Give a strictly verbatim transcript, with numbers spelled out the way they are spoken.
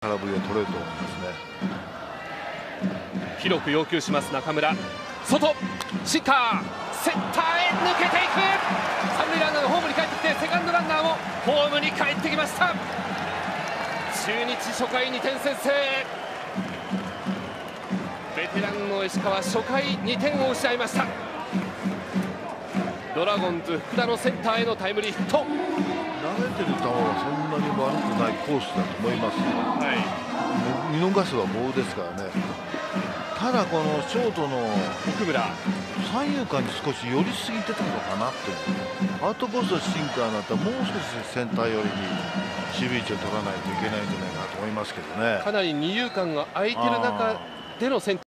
空振りが取れると思いますね。 広く要求します中村。外シンカーセンターへ抜けていく。三塁ランナーがホームに帰ってきて、セカンドランナーもホームに帰ってきました。中日初回にてん先制。ベテランの石川、初回にてんを失いました。ドラゴンズ福田のセンターへのタイムリーヒット。 投げてる球はそんなに悪くないコースだと思います。 はい、 見逃せばボールですからね。ただこのショートの奥村、 三遊間に少し寄りすぎてたのかなって。アウトコースのシンカーだったらもう少しセンター寄りに守備位置を取らないといけないんじゃないかなと思いますけどね。 かなり二遊間が空いてる中でのセンター